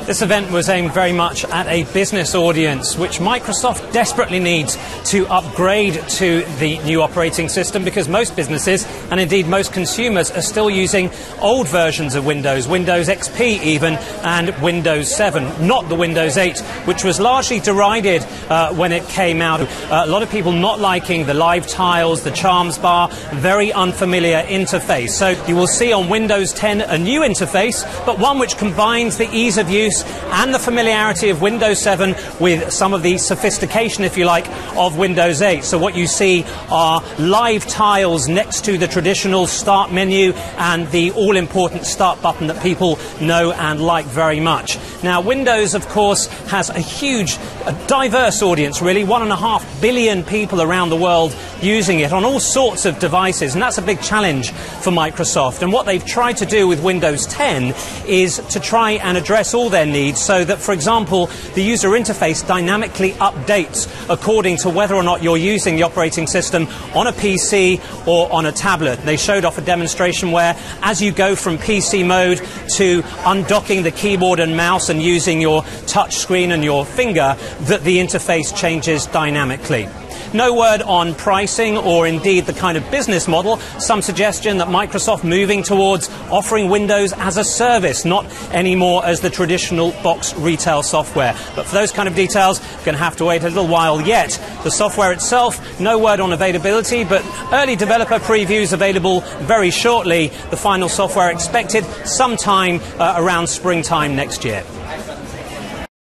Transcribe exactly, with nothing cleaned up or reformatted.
This event was aimed very much at a business audience, which Microsoft desperately needs to upgrade to the new operating system, because most businesses, and indeed most consumers, are still using old versions of Windows, Windows X P even, and Windows seven, not the Windows eight, which was largely derided uh, when it came out. Uh, a lot of people not liking the live tiles, the charms bar, very unfamiliar interface. So you will see on Windows ten a new interface, but one which combines the ease of use and the familiarity of Windows seven with some of the sophistication, if you like, of Windows eight. So what you see are live tiles next to the traditional start menu and the all-important start button that people know and like very much. Now, Windows, of course, has a huge, a diverse audience, really, one and a half billion people around the world using it on all sorts of devices, and that's a big challenge for Microsoft. And what they've tried to do with Windows ten is to try and address all their needs, so that, for example, the user interface dynamically updates according to whether or not you're using the operating system on a P C or on a tablet. They showed off a demonstration where, as you go from P C mode to undocking the keyboard and mouse and using your touch screen and your finger, that the interface changes dynamically. No word on pricing or indeed the kind of business model. Some suggestion that Microsoft moving towards offering Windows as a service, not anymore as the traditional box retail software. But for those kind of details, we're going to have to wait a little while yet. The software itself, no word on availability, but early developer previews available very shortly. The final software expected sometime uh, around springtime next year.